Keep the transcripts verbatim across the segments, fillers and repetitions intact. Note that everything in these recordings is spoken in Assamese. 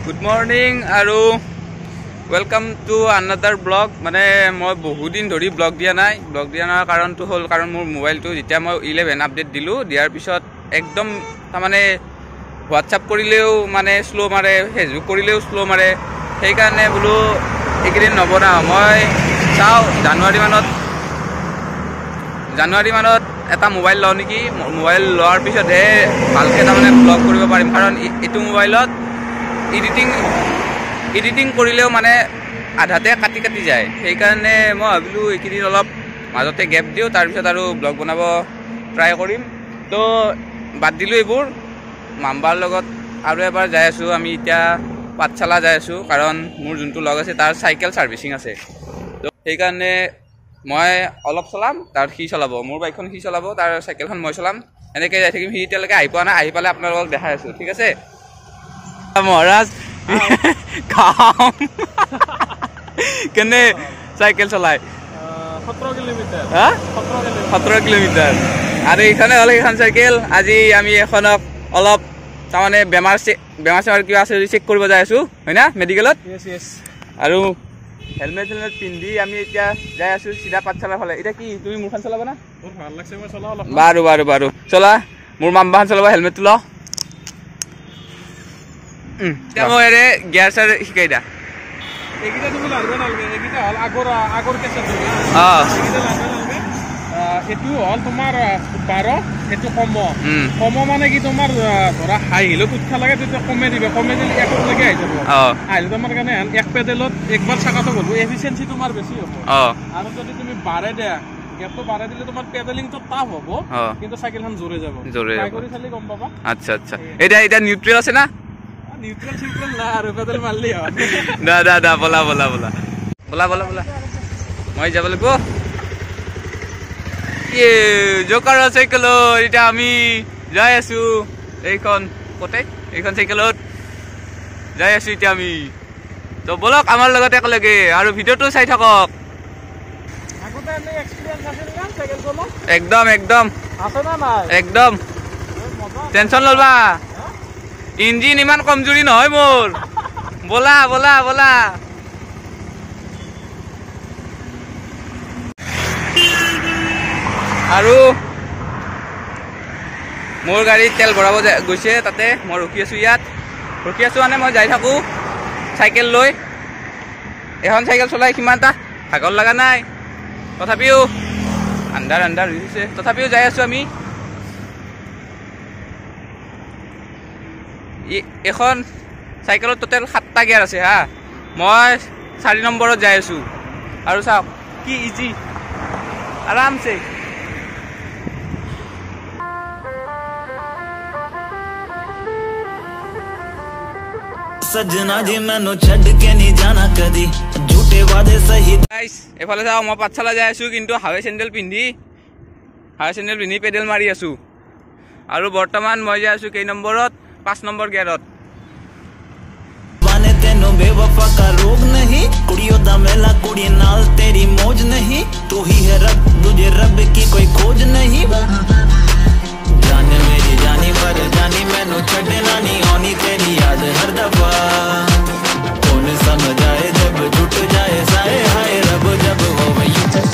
Good morning আৰু welcome to another blog মানে মই বহুত দিন ধৰি ব্লগ দিয়া নাই ব্লগ দিয়া নাই কাৰণটো হ'ল কাৰণ মোৰ মোবাইলটো যেতিয়া মই eleven আপডেট দিলো দিয়াৰ পিছত একদম মানে WhatsApp কৰিলেও মানে স্লো মাৰে Facebook কৰিলেও স্লো মাৰে সেই কাৰণে বলো একদিন নবনা মই চাও জানুৱাৰী মানত জানুৱাৰী মানত এটা মোবাইল লও নেকি মোবাইল লোৱাৰ পিছত হে ভালকে তাৰমানে ব্লগ কৰিব পাৰিম কাৰণ এটো মোবাইলত এডিটিং এডিটিং কৰিলেও মানে আধাতে কাটি কাটি যায় সেই কাৰণে মই ভাবিলো একদিন অলপ মাজতে গ্যাপ দিও তাৰ পিছত আৰু ব্লগ বনাব ট্ৰাই কৰিম তো বাদ দিলো এইবোৰ মাম্বাৰ লগত আৰু এবাৰ যাই আছো আমি এতিয়া পাঠশালা যাই আছো কাৰণ মোৰ যোনটো লগ আছে তাৰ সাইকেল সাৰ্ভিসিং আছে তো সেই কাৰণে মই অলপ চলাম তাৰ সি চলাব মোৰ বাইকখন সি চলাব তাৰ সাইকেলখন মই চলাম এনেকৈ যাই থাকিম সি তেলকে আহি পোৱা নাই আহি পালে আপোনালোকক দেখাই আছো ঠিক আছে মহাৰাজ কাম কেনে সাইকেল চলাই সতেরো কিলোমিটার হ্যাঁ সতেরো কিলোমিটার আর এইখানে হলে এখন সাইকেল আজি আমি এখনক অলপ তাৰমানে বেমাৰ বেমাৰ চেমাৰ কিবা আছে চেক কৰিব যাই আছো হয় না মেডিকেলত ইয়েস ইয়েস আৰু হেলমেট হেলমেট পিন্ধি আমি এতিয়া যাই আছো সিধা পাঠশালা ফালে এটা কি তুমি মুখান চলাবা না মোৰ ভাল লাগছে মই চলাও অলপ বাৰু বাৰু বাৰু চলা মোৰ মাম্বাখন চলাবা হেলমেটটো ল উম তেমো এৰে গিয়াৰ চাৰ শিকাই দা এগিটা তুমি লাগবে নালগে এগিটা হল আগৰ আগৰ কেছে তুমি আ এগিটা লাগবে নালগে এটু হল তোমাৰ বারো এটু কম হুম কম মানে কি তোমাৰ ধৰা হাই হিলত উঠা লাগে তেতিয়া কমে দিবে কমে দিলে একত লাগে আই যাব অ আইলে তোমাৰ কাৰণে এক পেডেলত একবাৰ চাকাটো গলো এফিশিয়েন্সি তোমাৰ বেছি হ'ব অ আৰু যদি তুমি বাৰে দে গেপটো বাৰে দিলে তোমাৰ পেডেলিংটো টাফ হ'ব কিন্তু সাইকেলখন জোৰে যাব জোৰে ট্রাই কৰি চালি গম পাবা আচ্ছা আচ্ছা এটা এটা নিউট্ৰেল আছে না নিউট্রাল নিউট্রাল না আৰু পেডেল মারলি হয় দা দা দা বলা বলা বলা বলা বলা বলা মই যাব লাগিব ইয়ে জোকাৰ সাইকেল এটা আমি যাই আছো এইখন কোতে এইখন সাইকেলত যাই আছো এতিয়া আমি তো বলক আমাৰ লগত একেলগে আৰু ভিডিওটো চাই থাকক আগতে এনে এক্সপেৰিয়েন্স আছিল না সাইকেল চলা একদম একদম আছে না নাই একদম টেনশন লবা ইঞ্জিন ইমান কমজোৰি নহয় মোৰ বলা বলা বলা আৰু মোৰ গাড়ীত তেল ভৰাব গৈছে তাতে মই ৰখি আছো ইয়াত ৰখি আছো মানে মই যাই থাকো সাইকেল লৈ এখন সাইকেল চলাই কিমানটা ভাগৰ লগা নাই তথাপিও আন্ধাৰ আন্ধাৰ হৈছে তথাপিও যাই আছো আমি এখন সাইকেলত টোটেল সাতটা গিয়াৰ আছে হা মই চাৰি নম্বৰত যাই আছো আৰু চাওক কি ইজি আৰামছে सजना जी मैनू छड़ के नहीं जाना कदी झूठे वादे सही गाइस এফালে যাও মই পাঠশালা যাই আছো কিন্তু হাৱে চেন্ডেল পিন্ধি হাৱে চেন্ডেল পিন্ধি পেডেল মাৰি আছো আৰু বৰ্তমান মই যাই আছো কেই নম্বৰত পাঁচ নম্বৰ গিয়াৰত वाने तेनू बेवफा का रोग नहीं कुड़ियों दा मेला कुड़ी नाल तेरी मौज नहीं तू ही है रब तुझे रब की कोई खोज नहीं जाने मेरी जानी पर जानी मैनू छड़ना नहीं आनी तेरी याद हर दफा कौन समझ आए जब टूट जाए साए हाय रब जब हो वही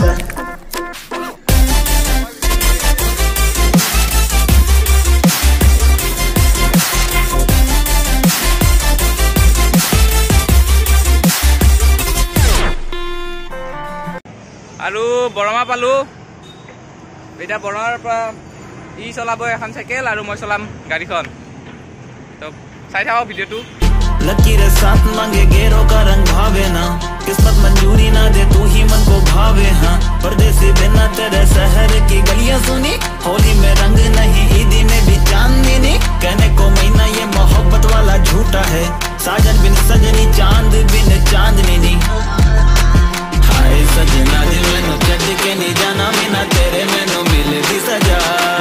আৰু বৰমা পালো এটা বৰমাৰ পৰা ই চলাব এখন সাইকেল আৰু মই চলাম গাড়ীখন তো চাই থাকক ভিডিওটো लकीर साथ मांगे गेरो का रंग भावे ना किस्मत मंजूरी ना दे तू ही मन को भावे हाँ परदेसी बिना तेरे शहर की गलियां सुनी होली में रंग नहीं ईदी में भी चांदनी नहीं कहने को महीना ये मोहब्बत वाला झूठा है साजन बिन सजनी चांद बिन चांदनी नहीं हाय सजना दिल मैनू छड़ के नहीं जाना बिना तेरे मैनू मिल दी सजा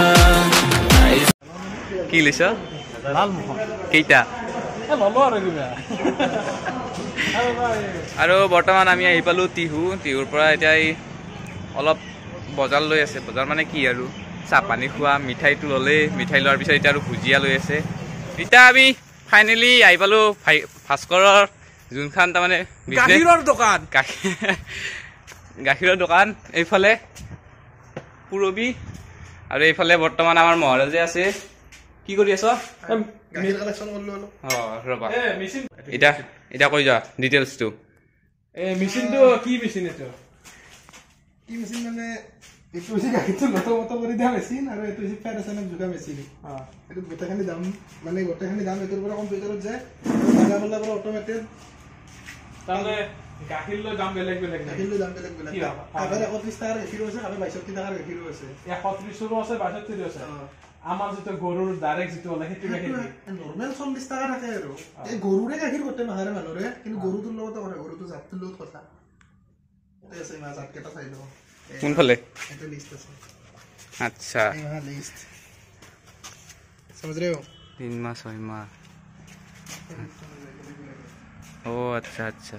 কি লৈছ লাল মোহন কেইটা এ ললো আৰু কিবা আৰু বৰ্তমান আমি আহি পালো টিহু টিহুৰ পৰা এতিয়া অলপ বজাৰ লৈ আছে বজাৰ মানে কি আৰু চাহ পানী খোৱা মিঠাইটো ল'লে মিঠাই লোৱাৰ পিছত এতিয়া আৰু ভুজিয়া লৈ আছে এতিয়া আমি ফাইনেলি আহি পালো ভাস্কৰৰ যোনখন তাৰমানে গাখীৰৰ দোকান গাখীৰৰ দোকান এইফালে পুৰবী আৰু এইফালে বৰ্তমান আমাৰ মহাৰাজে আছে কি কৰি আছ গাখীৰ কালেকচন কৰিলো অ ৰবা এ মেচিন এটা এটা কৈ যা ডিটেইলছটো এ মেচিনটো কি মেচিন এটো কি মেচিন মানে এইটো হৈছে গাখীৰটো লট মট কৰি দিয়া মেচিন আৰু এইটো হৈছে ফেট আছে না জোকা মেচিন অ এইটো গোটেইখিনি দাম মানে গোটেইখিনি দাম এইটোৰ পৰা কম্পিউটাৰত যায় দাদা বলা পৰা অটোমেটেড তাহলে গাখীৰ লৈ দাম বেলেগ বেলেগ গাখীৰটো দাম বেলেগ বেলেগ আগৰ একত্ৰিশ টকাৰ গাখীৰো আছে আৰু বাইষষ্ঠি টকাৰ গাখীৰো আছে একত্ৰিশৰো আছে বাইষষ্ঠিৰো আছে আমাৰ যিটো গৰুৰ ডাইৰেক্ট যিটো ওলাই সেইটো গাখীৰ নৰ্মেল চল্লিশ টকা থাকে আৰু এই গৰুৰে গাখীৰ গোটেই মাহাৰে মানুহৰে কিন্তু গৰুটোৰ লগতে কৰে গৰুটো জাতটোৰ লগত কথা এতে আছে মা জাতকেইটা চাই লওঁ কোনফালে এটা লিষ্ট আছে আচ্ছা यहाँ लिस्ट समझ रहे हो तीन माह छह माह ओ अच्छा अच्छा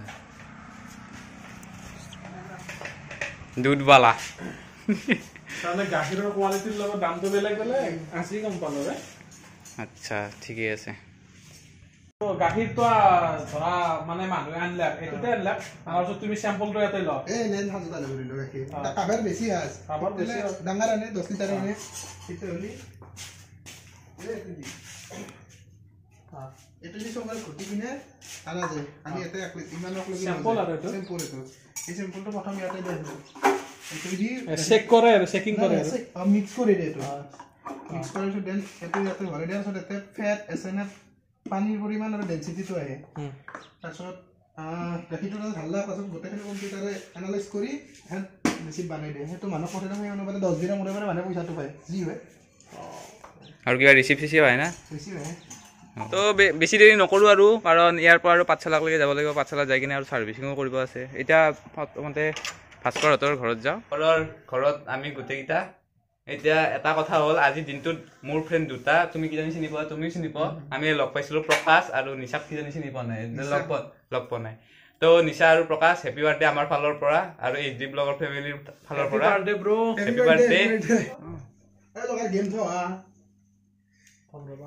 दूध वाला তাহলে গাখীৰৰ কোৱালিটিৰ লগত দামটো বেলেগ বেলেগ আজি কম পালো ৰে আচ্ছা ঠিকই আছে তো গাখীৰটো ধৰা মানে মানুহে আনলে এটোতে আনলে আৰু তুমি স্যাম্পলটো এতে ল ए नेन हाजो ताले भरिलो गाखीर काबर बेसी हाज काबर बेसी डांगार आने दस लिटर आने इते होली ए एतुदी हां एतुदी सोमर घुटी किने आना जाय आनी एते एक इमान एक लगे স্যাম্পল আৰু এটো স্যাম্পল এটো এই স্যাম্পলটো প্ৰথম ইয়াতে দেখালো এতুদি চেক কৰে আৰু চেকিং কৰে আৰু মিক্স কৰি দে এটো মিক্স কৰি তো দেন এটো ইয়াতে ভৰাই দিয়াৰ পিছত এতে ফেট এসএনএফ পানীৰ পৰিমাণ আৰু ডেনসিটিটো আহে তাৰপিছত গাখীৰটো ঢালা পাছত গোটেইখিনি কম্পিউটাৰে এনালাইজ কৰি হেন মেচিন বনাই দিয়ে সেইটো মানুহ পঠাই দিয়ে অনুপাতে দহ দিনৰ মূৰে মূৰে মানুহে পইচাটো পায় যি হয় আৰু কিবা ৰিচিপ্ট চিচিপ হয় না বেছি হয় তো বেছি দেৰি নকৰোঁ আৰু কাৰণ ইয়াৰ পৰা আৰু পাঠশালালৈকে যাব লাগিব পাঠশালা যাই কিনে আৰু ছাৰ্ভিচিঙো কৰিব আছে এতিয়া প্ৰথমতে ভাস্কৰহঁতৰ ঘৰত যাওঁ ঘৰৰ ঘৰত আমি গোটেইকেইটা এতিয়া এটা কথা হ'ল আজি দিনটোত মোৰ ফ্ৰেণ্ড দুটা তুমি কিজানি চিনি পোৱা তুমিও চিনি পোৱা আমি লগ পাইছিলোঁ প্ৰকাশ আৰু নিশাক কিজানি চিনি পোৱা নাই লগ পোৱা লগ পোৱা নাই তো নিশা আৰু প্ৰকাশ হেপী বাৰ্থডে আমাৰ ফালৰ পৰা আৰু এইচ ডি ব্লগৰ ফেমিলিৰ ফালৰ পৰা বাৰ্থডে ব্ৰো হেপী বাৰ্থডে এই লগা গেম থ আ ধন্যবাদ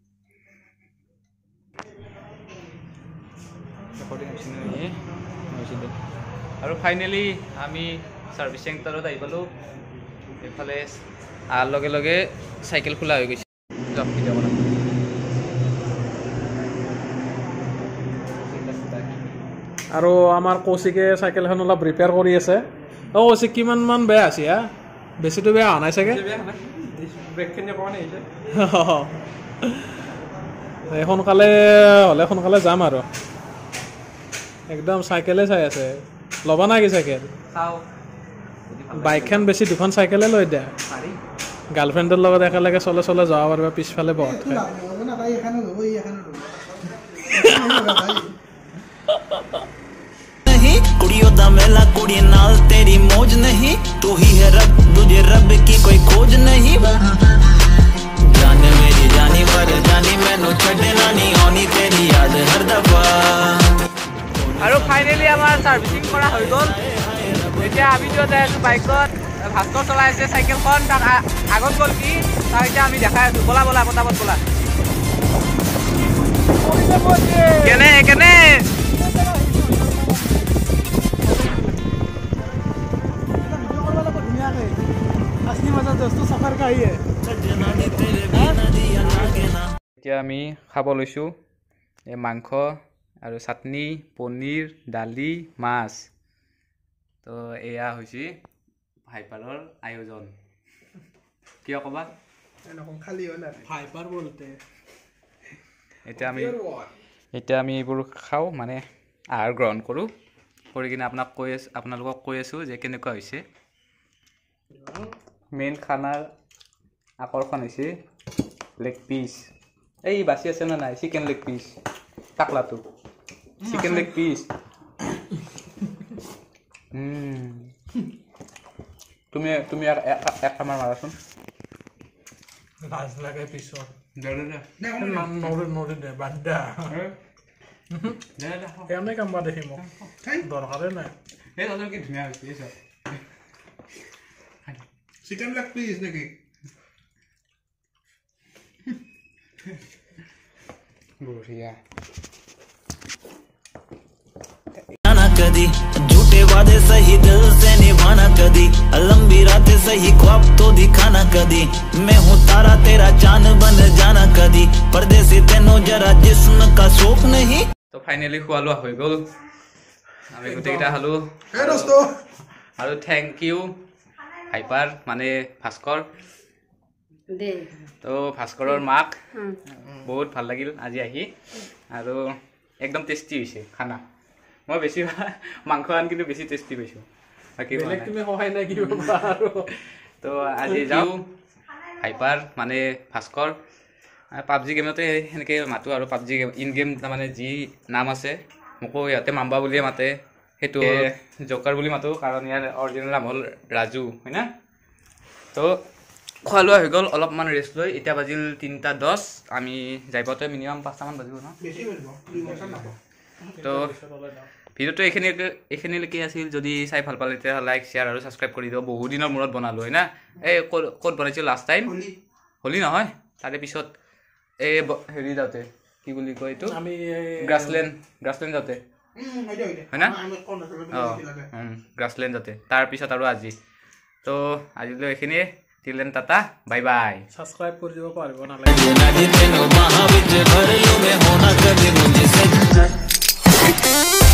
আৰু ফাইনেলি আমি ছাৰ্ভিচ চেণ্টাৰত আহি পালোঁ এইফালে অহাৰ লগে লগে চাইকেল খোলা হৈ গৈছে আৰু আমাৰ কৌশিকে চাইকেলখন অলপ ৰিপেয়াৰ কৰি আছে অ কৌশিক কিমান মান বেয়া আছে হা বেছিটো বেয়া হোৱা নাই চাগে ব্ৰেকখিনি অকণমান আহিছে সোনকালে হ'লে সোনকালে যাম আৰু একদম চাইকেলে চাই আছে ল'বা নাই কি চাইকেল বাইকখন বেছি দুখন চাইকেলে লৈ দিয়া গাৰ্লফ্ৰেণ্ডৰ লগত একেলগে চলে চলে যাব পাৰিবা পিছফালে বহুত না ভাই এখানে লব এই এখানে লব नहीं कुड़ियों दा मेला कुड़ी नाल तेरी मौज नहीं तू ही है रब तुझे रब की कोई खोज नहीं जान मेरी जानी पर जानी मैनू छड़ना नहीं आनी तेरी याद हर दफा আৰু ফাইনেলি আমাৰ ছাৰ্ভিচিং কৰা হৈ গ'ল এতিয়া আমি যাই আছোঁ বাইকত ভাস্কৰ চলাই আছে চাইকেলখন তাক আগত গ'ল কি তাক এতিয়া আমি দেখাই আছোঁ বলা বলা পটাপট বলা কেনে কেনে এতিয়া আমি খাব লৈছোঁ এই মাংস আৰু চাটনি পনীৰ দালি মাছ তো এয়া হৈছে ভাইপাৰৰ আয়োজন কিয় ক'বা খালি হয় না ফাইবাৰ বলতে এতিয়া আমি এতিয়া আমি এইবোৰ খাওঁ মানে আহাৰ গ্ৰহণ কৰোঁ কৰি কিনে আপোনাক কৈ আছোঁ আপোনালোকক কৈ আছোঁ যে কেনেকুৱা হৈছে মেইন খানাৰ আকৰ্ষণ হৈছে লেগ পিচ এই বাচি আছে নে নাই চিকেন লেগ পিচ টাকলাটো চিকেন লেগ পিচ তুমি তুমি এক খামাৰ মাৰাচোন লাজ লাগে পিছত নৰে নৰে দে বাদ দে এনে কাম বা দেখি মোক দৰকাৰে নাই এই দাদা কি ধুনীয়া হৈছে চিকেন লেগ পিস নাকি বঢ়িয়া ना कदी झूठे वादे सही दिल से निभाना कदी लंबी रातें सही ख्वाब तो दिखाना कदी मैं हूँ तारा तेरा चांद बन जाना कदी परदेसी तेनो जरा जिस्म का शौक नहीं তো ফাইনেলি খোৱা লোৱা হৈ গ'ল আমি গোটেইকেইটা খালোঁ আৰু থেংক ইউ হাইপাৰ মানে ভাস্কৰ তো ভাস্কৰৰ মাক বহুত ভাল লাগিল আজি আহি আৰু একদম টেষ্টি হৈছে খানা মই বেছি মাংস আন কিন্তু বেছি টেষ্টি পাইছোঁ বাকী তুমি সহায় নাই কিবা আৰু তো আজি যাওঁ হাইপাৰ মানে ভাস্কৰ পাবজি গেমতে সেনেকৈ মাতোঁ আৰু পাবজি গেম ইন গেম তাৰমানে যি নাম আছে মোকো ইয়াতে মাম্বা বুলিয়ে মাতে সেইটো জকাৰ বুলি মাতোঁ কাৰণ ইয়াৰ অৰিজিনেল নাম হ'ল ৰাজু হয় না তো খোৱা লোৱা হৈ গ'ল অলপমান ৰেষ্ট লৈ এতিয়া বাজিল তিনিটা দহ আমি যাই পাওঁতে মিনিমাম পাঁচটামান বাজিব ন তো ভিডিঅ'টো এইখিনি এইখিনিলৈকে আছিল যদি চাই ভাল পালে তেতিয়া লাইক শ্বেয়াৰ আৰু ছাবস্ক্ৰাইব কৰি দিব বহু দিনৰ মূৰত বনালোঁ হয় না এই ক'ত ক'ত বনাইছিলোঁ লাষ্ট টাইম হোলী নহয় তাৰে পিছত এই হেৰি যাওঁতে কি বুলি কয় এইটো আমি গ্ৰাছলেণ্ড গ্ৰাছলেণ্ড যাওঁতে হয় না অঁ গ্ৰাছলেণ্ড যাওঁতে তাৰপিছত আৰু আজি তো আজিলৈ এইখিনিয়ে টিলেন টাটা বাই বাই ছাবস্ক্ৰাইব কৰি দিব পাৰিব नालायक